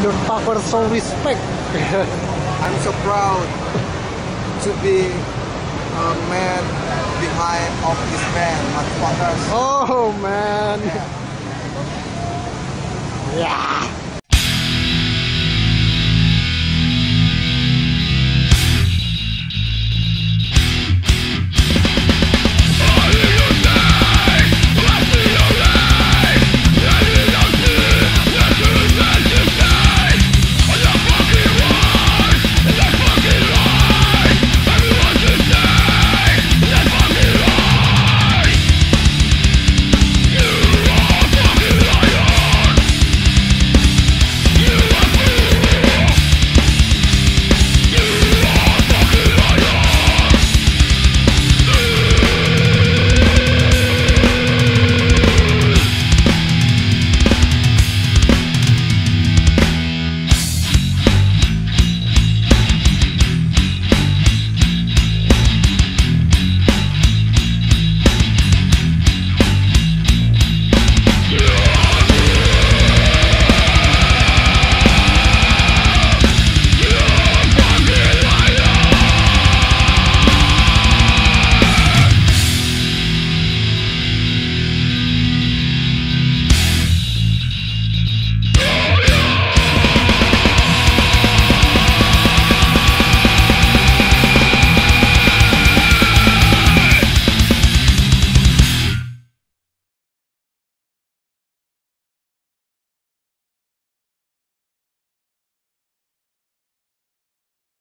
Your talker so respect. I'm so proud to be a man behind of this band, motherfuckers. Oh man. Yeah. Yeah.